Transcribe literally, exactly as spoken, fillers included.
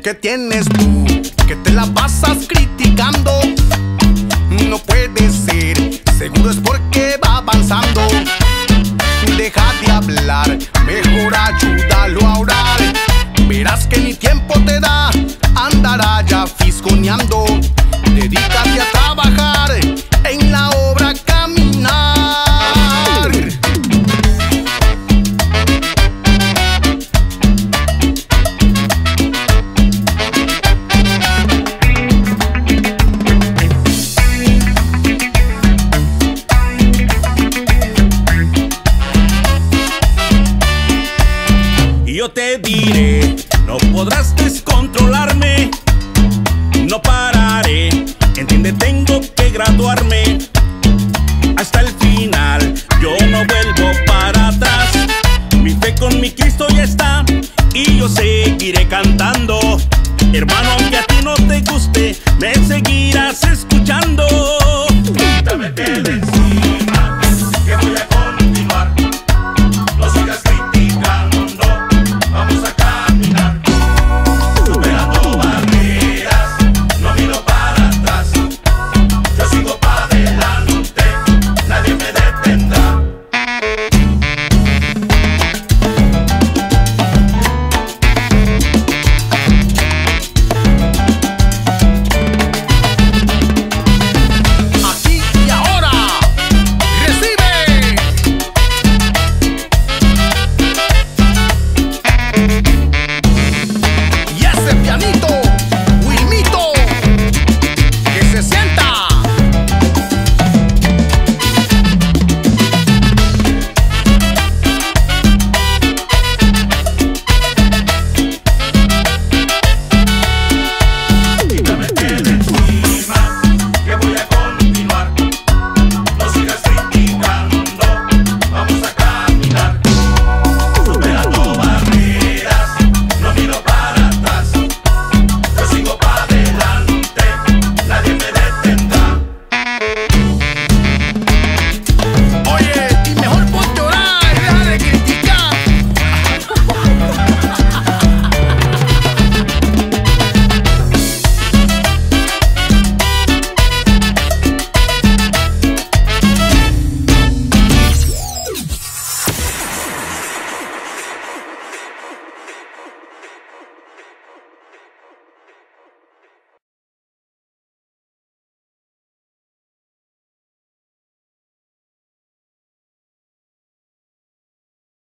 ¿Qué tienes tú? Que te la pasas criticando. No puede ser, seguro es porque va avanzando. Deja de hablar, mejor ayúdalo a orar. Verás que ni tiempo te da, andará ya fisgoneando. Dedícate a trabajar, en la obra caminar. Yo te diré, no podrás descontrolarme, no pararé, entiende, tengo que graduarme hasta el final, yo no vuelvo para atrás, mi fe con mi Cristo ya está y yo seguiré cantando, hermano, aunque a ti no te guste, me seguirás escuchando. Quítame,